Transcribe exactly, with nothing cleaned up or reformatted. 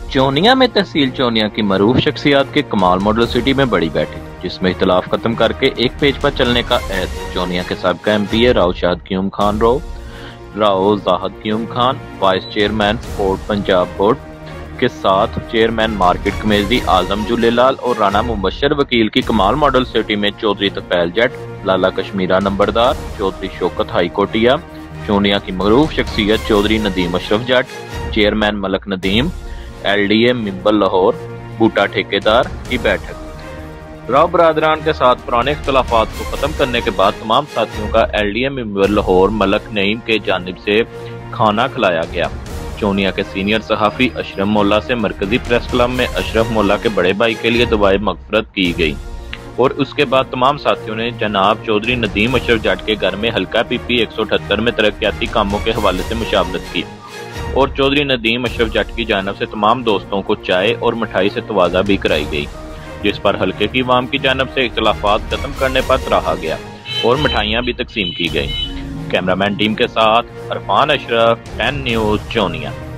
चौनिया में तहसील चौनिया की मरूफ शख्सियात के कमाल मॉडल सिटी में बड़ी बैठक, जिसमें इख्तलाफ खत्म करके एक पेज पर चलने का ऐद। चौनिया के साबिका M P A Rao Shad Qayyum Khan रो Rao Zahid Qayyum Khan, vice chairman sport Punjab board के साथ chairman market committee Azam Jhulelal और राना मुबशर वकील की कमाल मॉडल सिटी में चौधरी तफैल जट, लाला कश्मीरा नंबरदार, चौधरी शौकत हाईकोटिया, चौनिया की मरूफ शख्सियत Chaudhry Nadeem Ashraf Jatt, chairman Malik Nadeem, L D A member Lahore, बूटा ठेकेदार की बैठक। राव बरादरान के साथ पुराने इख्तलाफात को खत्म करने के बाद तमाम साथियों का L D A member Lahore Malak Naeem के जानिब से खाना खिलाया गया। चौनिया के सीनियर सहाफ़ी अशरफ मोल्ला से मरकजी प्रेस क्लब में अशरफ मोल्ला के बड़े भाई के लिए दुआए मगफरत की गई और उसके बाद तमाम साथियों ने जनाब चौधरी नदीम अशरफ जट के घर में हल्का पी पी एक सौ अठहत्तर में तरक्याती कामों के हवाले से मुशावरत की और चौधरी नदीम अशरफ जट की जानब से तमाम दोस्तों को चाय और मिठाई से तवाज़ा भी कराई गई, जिस पर हल्के की अवाम की जानब से इख्तलाफात खत्म करने पर सराहा गया और मिठाइयाँ भी तकसीम की गई। कैमरामैन टीम के साथ अरफान अशरफ, टेन न्यूज़ चौनिया।